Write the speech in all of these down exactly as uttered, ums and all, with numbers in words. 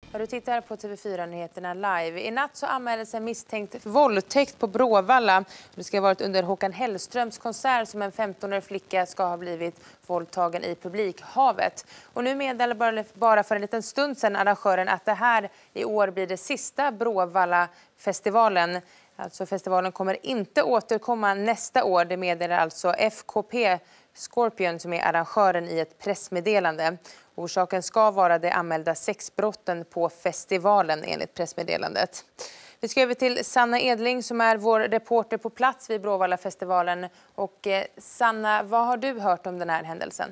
Du tittar på T V fyra-nyheterna live. I natt så anmäldes en misstänkt våldtäkt på Bråvalla. Det ska ha varit under Håkan Hellströms konsert som en femtonårig flicka ska ha blivit våldtagen i publikhavet. Och nu meddelar bara för en liten stund sedan arrangören att det här i år blir det sista Bråvalla-festivalen. Alltså festivalen kommer inte återkomma nästa år. Det meddelar alltså F K P Scorpion som är arrangören i ett pressmeddelande. Orsaken ska vara det anmälda sexbrotten på festivalen enligt pressmeddelandet. Vi ska över till Sanna Edling som är vår reporter på plats vid Bråvalla-festivalen. Och eh, Sanna, vad har du hört om den här händelsen?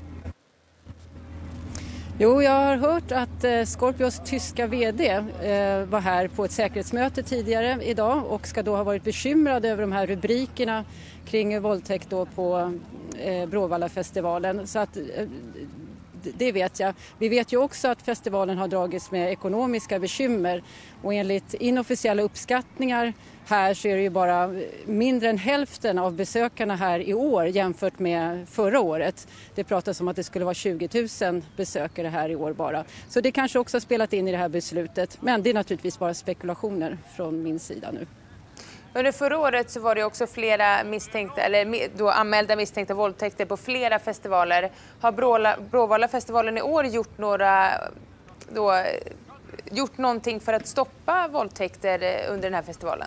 Jo, jag har hört att eh, Scorpions tyska vd eh, var här på ett säkerhetsmöte tidigare idag och ska då ha varit bekymrad över de här rubrikerna kring våldtäkt då på eh, Bråvalla-festivalen. Så att eh, det vet jag. Vi vet ju också att festivalen har dragits med ekonomiska bekymmer och enligt inofficiella uppskattningar här så är det ju bara mindre än hälften av besökarna här i år jämfört med förra året. Det pratas om att det skulle vara tjugo tusen besökare här i år bara. Så det kanske också har spelat in i det här beslutet. Men det är naturligtvis bara spekulationer från min sida nu. Under förra året så var det också flera misstänkta, eller då anmälda misstänkta våldtäkter på flera festivaler. Har Bråvalla-festivalen i år gjort några, då, gjort någonting för att stoppa våldtäkter under den här festivalen?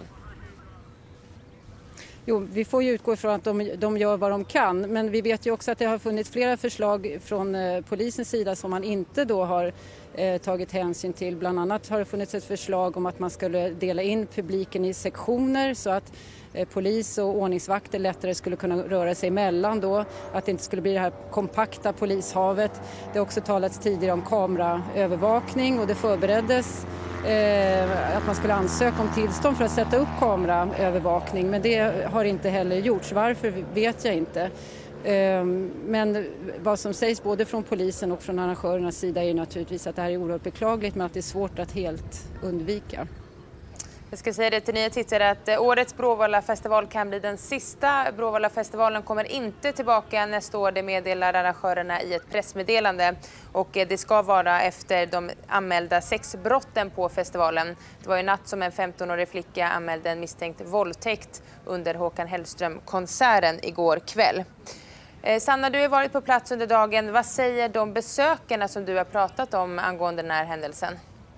Jo, vi får ju utgå ifrån att de, de gör vad de kan, men vi vet ju också att det har funnits flera förslag från eh, polisens sida som man inte då har eh, tagit hänsyn till. Bland annat har det funnits ett förslag om att man skulle dela in publiken i sektioner så att eh, polis och ordningsvakter lättare skulle kunna röra sig emellan då, att det inte skulle bli det här kompakta polishavet. Det har också talats tidigare om kameraövervakning och det förbereddes att man skulle ansöka om tillstånd för att sätta upp kameraövervakning, men det har inte heller gjorts. Varför vet jag inte. Men vad som sägs både från polisen och från arrangörernas sida är naturligtvis att det här är oerhört beklagligt men att det är svårt att helt undvika. Jag ska säga det till nya tittare att årets Bråvalla-festival kan bli den sista. Bråvalla-festivalen kommer inte tillbaka nästa år, det meddelar arrangörerna i ett pressmeddelande. Och det ska vara efter de anmälda sexbrotten på festivalen. Det var ju natt som en femtonårig flicka anmälde en misstänkt våldtäkt under Håkan Hellström-konserten igår kväll. Sanna, du har varit på plats under dagen. Vad säger de besökarna som du har pratat om angående den här händelsen?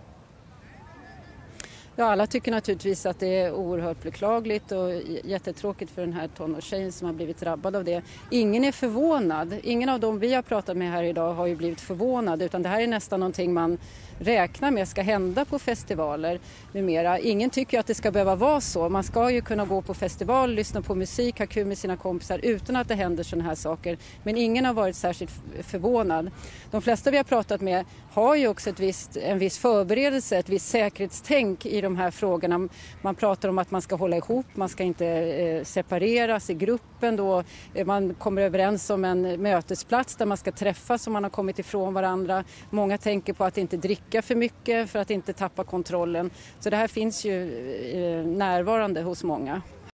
Ja, alla tycker naturligtvis att det är oerhört beklagligt och jättetråkigt för den här tonårstjejen som har blivit drabbad av det. Ingen är förvånad. Ingen av dem vi har pratat med här idag har ju blivit förvånad, utan det här är nästan någonting man räknar med ska hända på festivaler numera. Ingen tycker att det ska behöva vara så. Man ska ju kunna gå på festival, lyssna på musik, ha kul med sina kompisar utan att det händer sådana här saker. Men ingen har varit särskilt förvånad. De flesta vi har pratat med har ju också ett visst, en viss förberedelse, ett visst säkerhetstänk i de här frågorna. Man pratar om att man ska hålla ihop, man ska inte eh, separeras i gruppen då. Man kommer överens om en mötesplats där man ska träffas om man har kommit ifrån varandra. Många tänker på att inte dricka för mycket för att inte tappa kontrollen. Så det här finns ju eh, närvarande hos många.